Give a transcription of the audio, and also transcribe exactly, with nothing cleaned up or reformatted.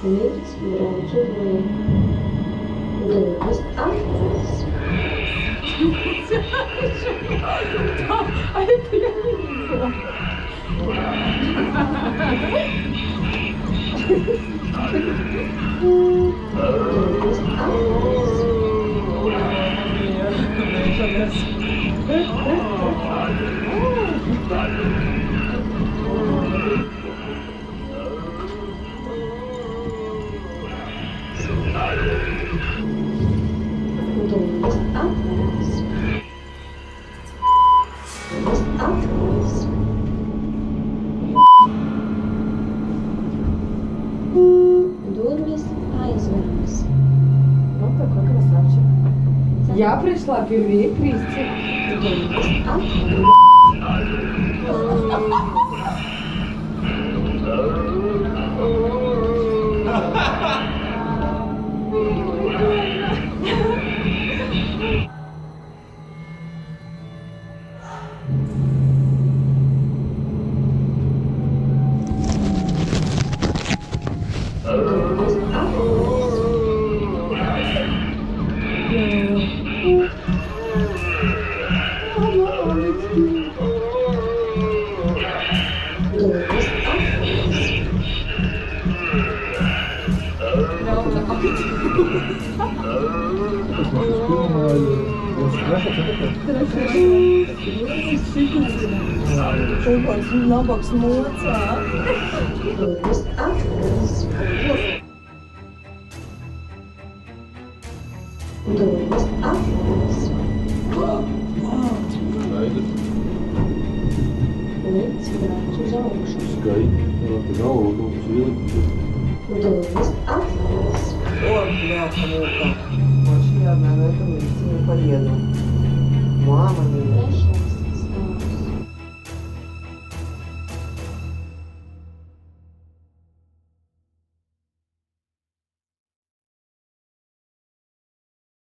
Lichts braucu vien. Durvis atveras. Aí fica lindo. Durvis atveras. Durvis atveras. Durvis atveras. Durvis aizveras. Вот такой красавчик. Я пришла первее Кристи. Durvis atveras. Nabaks mocā. Durvis atveras. Durvis atveras. Lichts brauc uz augšu. Skaidri. Labi, galvu lūdzu ielikt. Durvis atveras. О, бляха-муха. Вообще, я, наверное, в эту медицину поеду. Мама мия. Trešā.